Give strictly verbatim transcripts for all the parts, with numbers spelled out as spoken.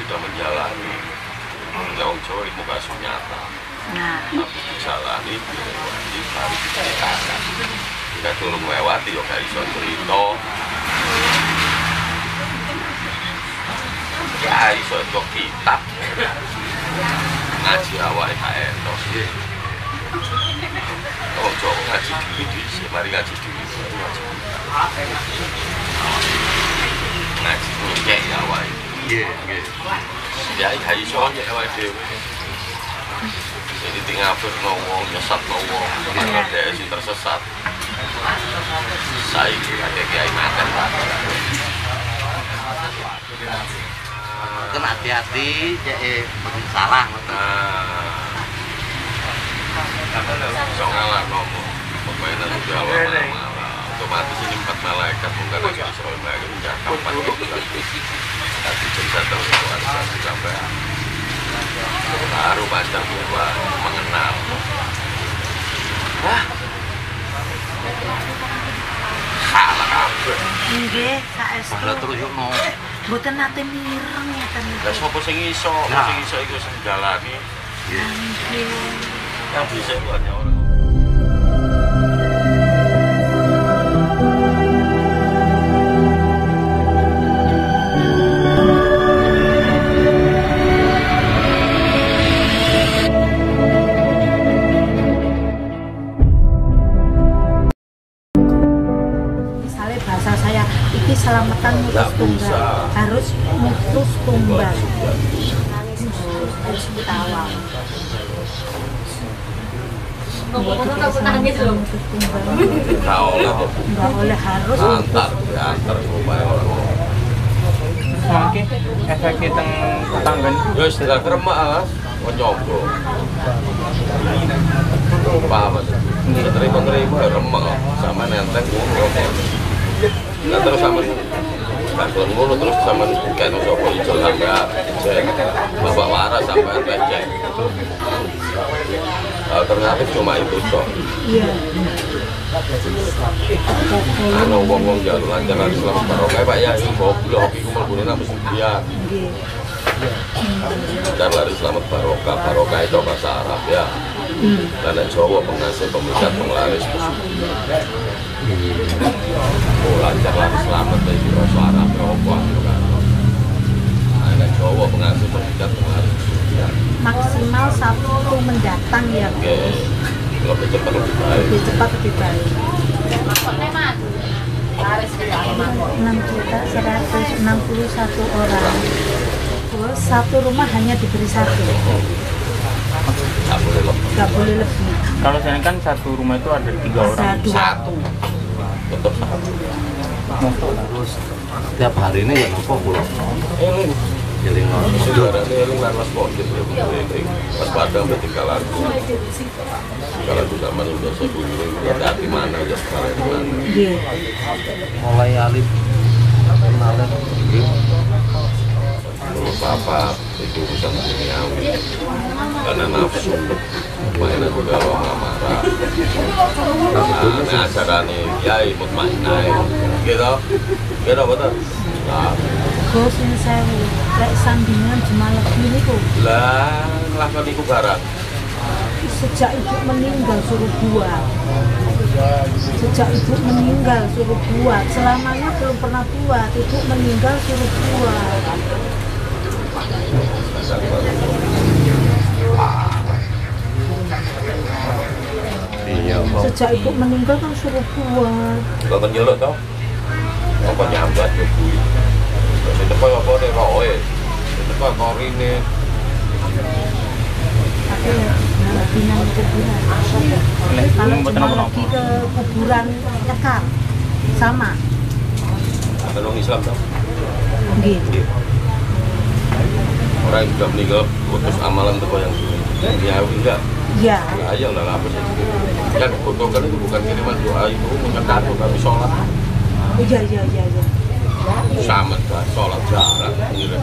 sudah menjalani yang Jawa ilmu kasih nyata. Nah, tapi dijalani dilewati hari diceritakan. Jika turun melewati ya gak iso cerita. Ya iso itu kitab. Ngaji awal gak entos. Oh Jawa ngaji diri sih, mari ngaji diri. Ngaji nyek ya awal. Iya, iya. Ya gak iso nyek awal dhewe. Jadi tinggal bernongol, nyesat nongol, karena dia sih tersesat. Saya kayak kiai makan pak. Kan hati-hati, jadi makin salah. Nah, janganlah ngomong. Pokoknya nanti jawab malah. Otomatis ini empat malaikat mungkin lagi Israel lagi menjaga empat lagi. Tapi cerita terus keluarga sampai. Baru baca buku mengenal. Wah, salah kabeh. nggih, saestu. Padahal terus yo mau. Mboten nate mireng ya kan. Lah sapa sing iso, sing iso iku sing jalani. Nggih. Yang bisa itu hanya orang. Selamatan mutus tunggal harus mutus tumbal harus tawang Nggak oleh nggak oleh harus antar antar supaya orang Mungkin efeknya teng tetangga ya istilah kremak lah mencoba paham mas terima-terima remak sama nenteng nah terus sama bantuan mulu terus sama kayak sopo hijau sampai cek bapak waras sampai becek alternatif cuma itu toh iya karena ngomong jalan lancar harus selamat barokah pak ya ini goblok hoki kumul bunina mesti dia dan lari selamat barokah barokah itu bahasa Arab ya karena Jawa penghasil pemikat penglaris oh lancar lari selamat dari bahasa Arab berapa karena Jawa penghasil pemikat penglaris maksimal satu mendatang ya oke lebih cepat lebih baik lebih cepat lebih baik enam juta seratus enam puluh satu orang terus satu rumah hanya diberi satu nggak boleh lebih nggak boleh lebih kalau saya kan satu rumah itu ada tiga orang ada dua satu tetap satu Terus tiap hari ini ya nopo pulau. eling Eling saudara eling lan mas pondit mas padang berarti kalah kalau itu zaman udah saya bunyi hati mana ya sekarang di mana iya mulai alif kenalan kalau papa itu urusan duniawi karena nafsu mainan juga lo nggak marah nah ajaran ya imut mainai gitu gitu betul nah Gus ini saya lek sandingan cuma lebih ini kok lah lakukan itu barang sejak ibu meninggal suruh buat sejak ibu meninggal suruh buat selamanya belum pernah buat ibu meninggal suruh buat iya sejak ibu meninggal kan suruh buat kalau nyeluk tau apa nyambat ya bu itu kok apa nih roe itu kok korine tapi ya binan kuburan kalau cuma lagi ke kuburan nyekar sama ada orang Islam tau gitu orang yang sudah meninggal putus amalan itu yang duniawi enggak ya ya aja lah apa sih yang dibutuhkan itu bukan kiriman doa itu bukan kado tapi sholat oh iya iya iya iya sama kan sholat jarak ini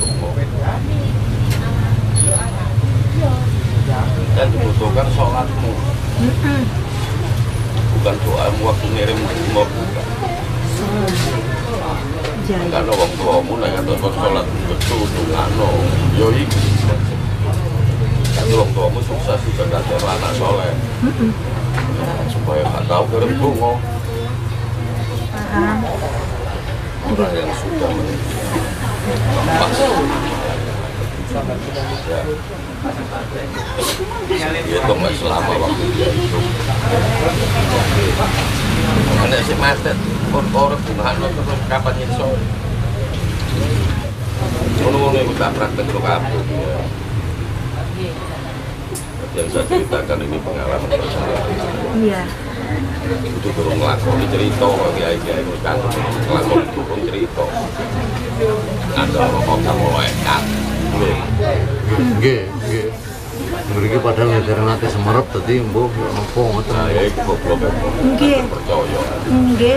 dan dibutuhkan sholatmu bukan doamu waktu ngirim bunga bukan sholat. Jaya. Karena wong tuamu nek ngatur sholat betul ngono. Yo iki. Kan wong tuamu sukses juga dadi anak soleh. Heeh. Supaya gak tahu kerep donga. Paham. Orang yang sudah menempas. Ya. Dia itu nggak selama waktu dia hidup. Ada si macet, orang bungahan terus kapan nyesel. Ngono-ngono itu tak praktek lo kabur. Yang saya ceritakan ini pengalaman personal. Iya. Itu turun ngelakoni cerita kiai-kiai itu kan ngelakoni itu pun cerita. Ada orang yang mulai kan. Nggih, nggih. Mriki padahal ngedere nate semerep dadi mbuh napa ngoten. Nah, ya itu goblok. Nggih. Percaya. Nggih.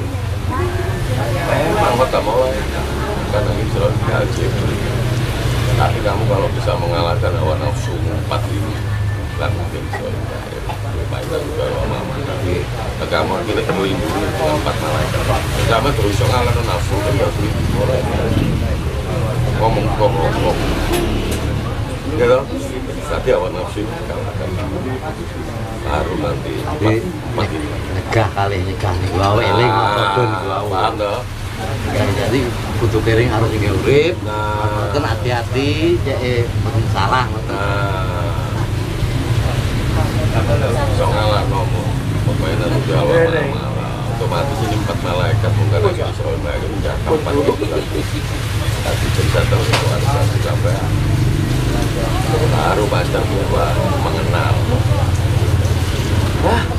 Memang kota mulai karena ini selalu dihaji. Tapi kamu kalau bisa mengalahkan hawa nafsu empat ini, lah mungkin bisa. Baiklah juga lama tapi kamu akhirnya terlindungi dengan empat malaikat. Kamu terus ngalahkan nafsu kan nggak boleh. Ngomong-ngomong, gitu. Tapi hawa nafsu ini kalahkan. Baru nanti Jadi nyegah kali nyegah nih wae eling apapun wae. Paham toh? Jadi kudu kering harus nggih urip. Nah, Kan hati-hati cek mboten salah ngoten. nah, so ngalah ngomong. Pokoknya nanti jawab malah. Otomatis ini empat malaikat bukan lagi Israel malaikat mencatat empat lagi. Tapi cerita terus itu harus sampai. Baru pacar gua mengenal. Wah,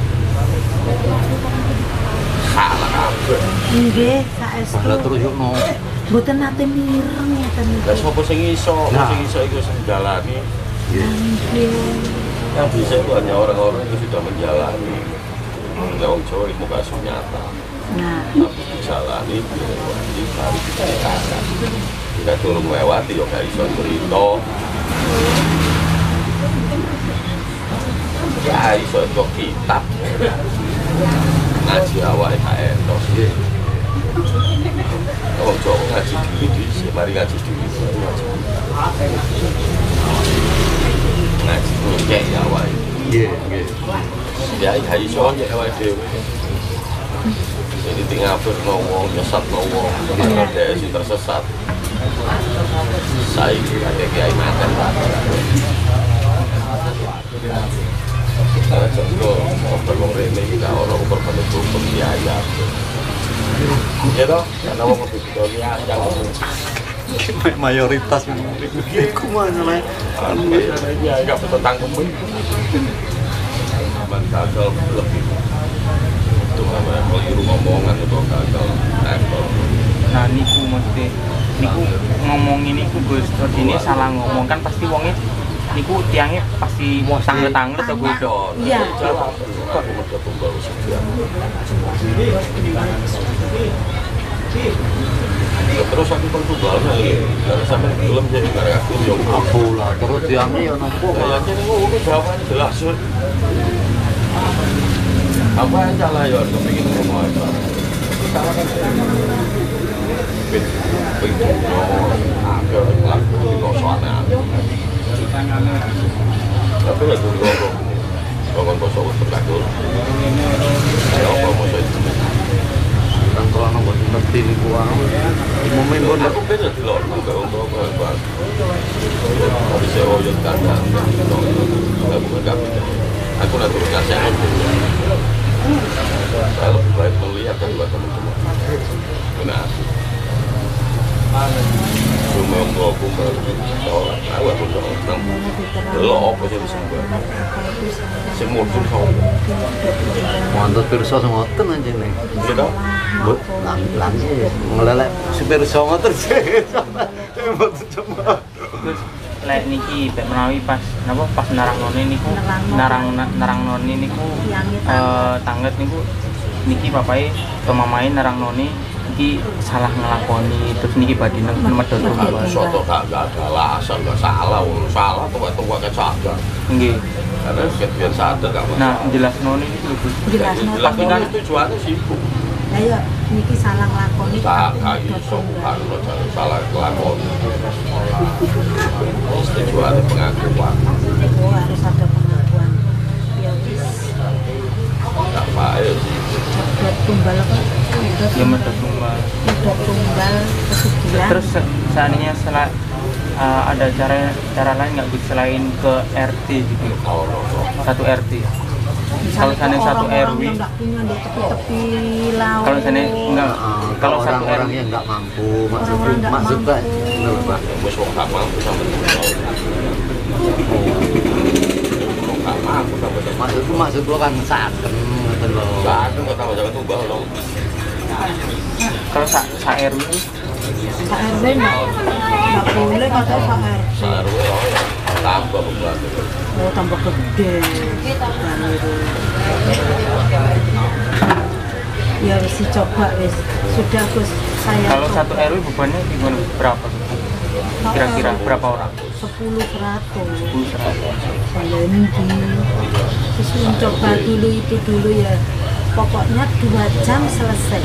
salah kabeh. Nggih, saestu. Lah terus yo no. Mboten nate mireng ngeten Lah niku. sapa sing iso, Nah. sing iso iku sing jalani. Nggih. Yang bisa itu hanya orang-orang yang sudah menjalani. Yang Jawa ilmu kasus nyata. Nah, Tapi dijalani, dilewati, baru diceritakan. Jika turun melewati, ya gak iso cerita. Ya iso itu kitab. Ngaji awal gak entos. Orang Jawa ngaji diri, mari ngaji diri. Ngaji ngekek ya awal. Nggih, nggih. Ya gak iso ya awal dewe. Jadi tinggal bernongol, nyesat nongol, karena dia sih tersesat. Saya ada kiai makan. Karena contoh, orang rene kita orang berpenutup biaya. Ya toh, karena orang begitu dia Mayoritas iku mana lah. ya nggak bertentang kembali. Cuman gagal lebih. Itu namanya keliru ngomongan itu gagal. Apple. Nah niku mesti niku ngomongin niku Gus, terus ini salah ngomong kan pasti wongnya niku tiangnya pasti tanglet-tanglet atau Gus. Iya. Jawab. Aku mau pembawa sekian. Terus aku kan tunggalnya ya, karena sampai belum jadi karya aku yang Aku lah terus diamnya yo napa kayaknya ini oh, jawabannya jelas ya. Apa yang salah ya, aku pengen ngomong apa? Salah kan? Pin, pin, no, agak laku di kosannya. Tapi ya gue ngomong, ngomong kosong terkatur. Ya apa mau saya kan kalau nang boten ngerti niku wae. Momen pun aku beda di luar juga untuk apa? Tapi saya oyot kandang, aku nggak beda. Aku nanti kasih aku. Saya lebih baik melihat kedua teman-teman. Benar. Cuma untuk aku sholat, aku aku sholat. Lo apa sih disembah? Semua pun sholat. mantep pirsa ngoten anjene. Gitu. Mbok lan lan ngelelek si pirsa ngoten. Mboten cuma. Terus lek niki pek menawi pas napa pas narang noni niku narang narang noni niku eh tanglet niku niki papai atau mamai narang noni iki salah ngelakoni terus niki badhe medhot Kalau soto gak gak ada alasan, gak salah, salah tuh gak tuh gak sadar. nggih. Karena biar sadar gak masalah. Nah, jelas noni niku lho Gus. jelas Jelas nota kan tujuannya sibuk. Lah ya niki salah nglakoni Tak tapi kayu medhot tunggal. sopan salah kelakon. Tujuannya pengakuan. Oh, harus ada pengakuan. Ya wis. Tak baik sih. Medhot tunggal apa? Medhot Ya medhot tunggal. medhot tunggal pesugihan. Terus se- seandainya sel- uh, ada cara cara lain nggak Gus selain ke R T gitu? Oh, no, no. Satu R T. Kalau Misalnya seandainya satu orang-orang R W, yang nggak punya di tepi-tepi laut. kalau seandainya enggak, Ah, kalau satu R orang-orang W yang nggak mampu, maksud Orang-orang nggak maksud mampu. Pak, bener, Pak. Wis wong gak mampu sampe tunggal. Wong gak mampu sampe tunggal. Maksudku maksud lo kan saken ngoten lho. Gak ada kok tambah jangan tunggal loh. kalau sa, sa R W Pak R W nggak nggak boleh katanya Pak R W. Saru ya tambah pembantu. Oh tambah gede. Dan itu. Ya wis coba wis. Sudah Gus saya. kalau coba. satu R W bebannya gimana berapa? Kira-kira berapa orang? sepuluh seratus. sepuluh seratus. Saya ini terus mencoba dulu itu dulu ya. Pokoknya dua jam selesai.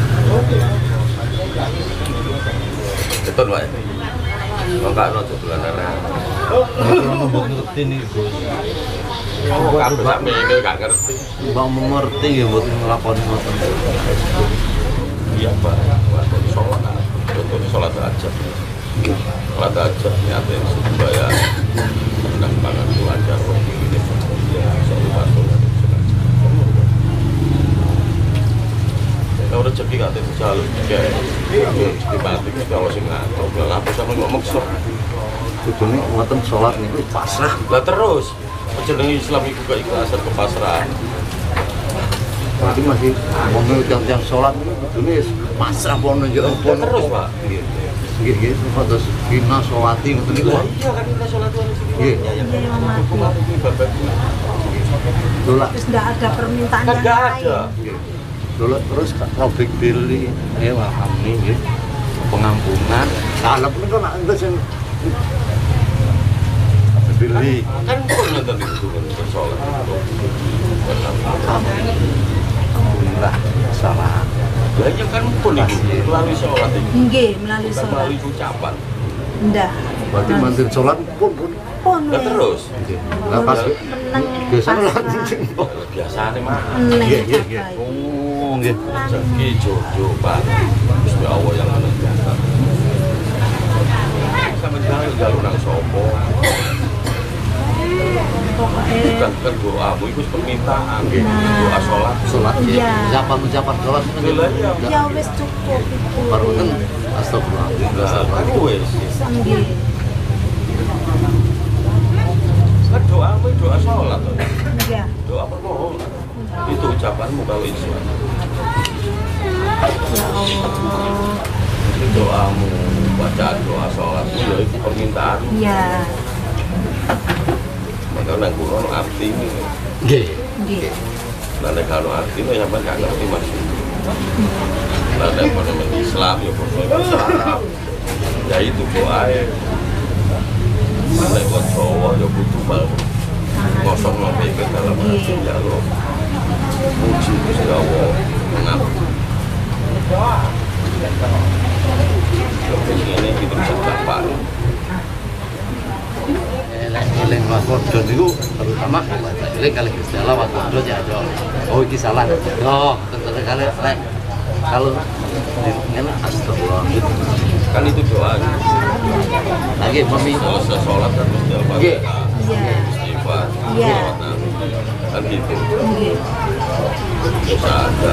Betul Pak. Kok gak ono dodolan anak. Kalau mbok ngerti nih, Gus. Kok kabeh sak mene gak ngerti. Mbak mengerti ya buat ngelakoni ngoten. Iya Pak. Waktu sholat. Contohnya sholat aja. Sholat aja niatnya supaya menang pangan keluarga. Sholat sholat. Kalau rezeki gak tentu jalur kayak rezeki mati kalau sing ngatur bilang apa sama ngomong sok. Kudune ngoten salat niku pasrah. Lah terus jeneng Islam iku gak ikhlasan kepasrahan. Berarti masih ngomong tiang-tiang salat niku kudune pasrah pono yo Lah terus Pak. Nggih nggih terus dina sholati ngoten niku. Iya kan kita sholat dua Nggih. Iya Imam Mahdi. Lho lah Terus tidak ada permintaan Kan yang gak lain. ada. nggih. Lho terus Robik Billy ya alhamni nggih. Pengampunan. Kalep niku nak engko sing Billy Kan pun nonton itu kan sholat. alhamdulillah salah. Lah iya kan pun itu melalui sholat itu. Nggih, melalui Bukan sholat. melalui ucapan. Ndak. Berarti mantir sholat pun pun. Pun Lah weh. terus. Lah pas Menang biasa lah. pasrah. Biasanya mah Menang Nggih nggih nggih. capai. Oh nggih. rezeki jodoh Pak. Gusti Allah yang menentukan. Sampai sekarang jalur nang sopo. Pokoknya Bukan kan doamu itu permintaan. Nah. Doa sholat. Sholat Iya. ucapan-ucapan sholat itu Bila iya. ya wis cukup itu. baru kan astagfirullah. Nah, aku wes. Nggih. Kan doamu itu doa sholat. Nggih. Doa permohonan. Itu ucapanmu kalau Islam. Ya Allah. Doamu, bacaan doa sholatmu ya itu permintaan. Iya. Maka nang kulo no arti ini. Nggih. Nggih. Nah nek kalau arti itu sampean gak ngerti Mas. Nah nek menurut Islam ya pokoke bahasa Arab. Ya itu doae. Nek wong Jawa ya butuh bal. Kosong lo pikir dalam hati ya lo. Puji Gusti Allah. Mengabdi. Ini kita bisa dapat. Eling waspada niku terutama eling kali Gusti Allah waspada ya aja. Oh iki salah. Yo, tentu kali lek kalau ngene astagfirullah. Kan itu doa. Lagi mami. Selesai sholat kan mesti Nggih. Al-Fatihah. Iya. Istighfar. Iya. Sholawat Nabi. Kan gitu. Nggih. Bisa ada.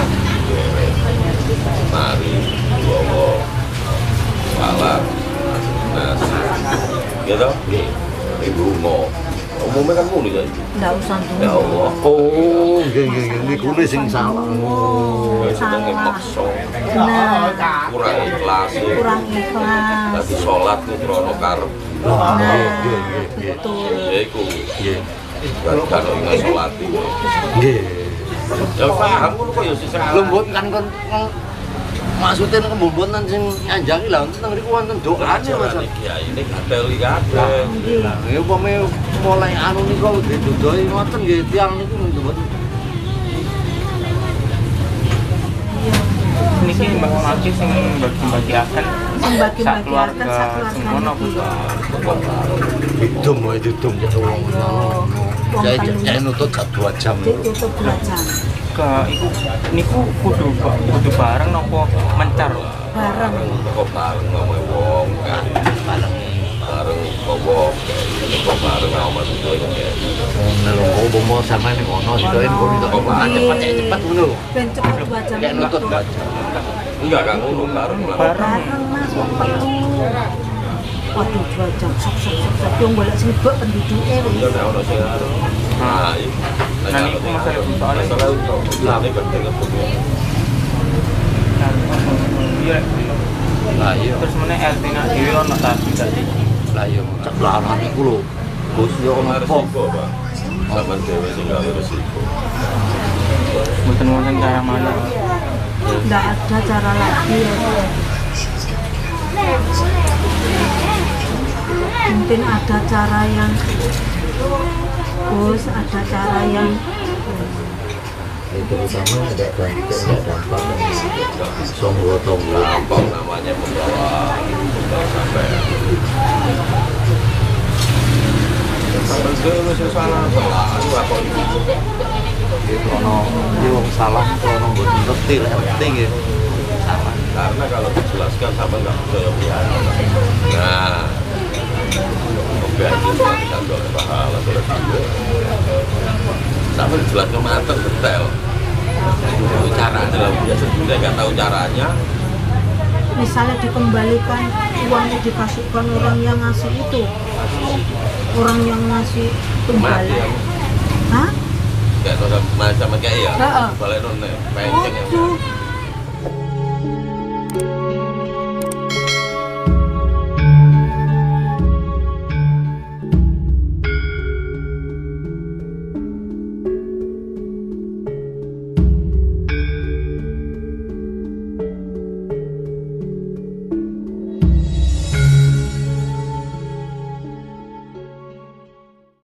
Mari, bawa, salat, nasi. Gitu? Ibu mau. Umumnya kan mulu ya. Ndak usah dulu. Ya Allah. Oh, nggih nggih nggih niku ne sing salah. Oh. Ya sudah Salah. ngemakso. Nah, Kurang ikhlas. kurang ikhlas. Tadi sholat tuh krono karep. Nah, Nah, nggih nggih nggih. betul. Ya iku. Nggih. Kan kalau ingat sholat itu. Nggih. Ya paham ngono kok ya sih salah. Lembut kan kon maksudnya nek mbombonan sing nyanjangi lha teng mriku wonten doane Mas. Ya ini kadeli kabeh. Nggih upame mulai anu niku didodoi ngoten nggih tiyang niku mboten. niki mbak-mbaki sing bagi-bagiaken Sing sak bagi-bagiaken keluarga sak sing keluarga ngono niki. Didum wae didum ya wong Oh, wong saya telu. saya nutut sak dua jam. Ditutup dua jam. ke iku niku kudu kudu bareng nopo mencar Bareng. kok bareng ngomong wong kan Bareng bareng bawa kok bareng ngomong itu ya nelongko bomo sama ning ono sitoin kok itu kok cepet cepet ngono. Ben cepet dua jam. Kayak nutut dua jam. enggak kan ngono bareng lah bareng Bareng Mas wong telu. Waduh dua jam sok sok sok sok yang golek sing bek penduduke ya wis. nek ono sing anu nah iki Nah, niku masalah soalnya masalah lah ini penting apa iya Lah iya. terus meneh R T nak dhewe ono ta tidak iki Lah iya. Cek larang iku lho. Gus yo ono harus apa? resiko Pak sama dewe sing gak resiko mboten wonten cara mana Nggak ada cara lagi ya. Mungkin ada cara yang Gus, ada cara yang Itu utama ada dampak ada dampak songgo tonggo. gampang namanya membawa membawa sampai sampai dulu sih sana selalu apa itu Itu ono iki wong salah ono mboten ngerti lek ngerti nggih. Salah. karena kalau dijelaskan sama nggak percaya biar nah biar itu kita boleh pahala boleh juga sama dijelaskan matang detail itu caranya lah biasa juga nggak tahu caranya misalnya dikembalikan uangnya dikasihkan orang yang ngasih itu, orang yang ngasih kembali. mati Hah? kayak macam kayak ya Heeh. balik nonton penceng ya Waduh,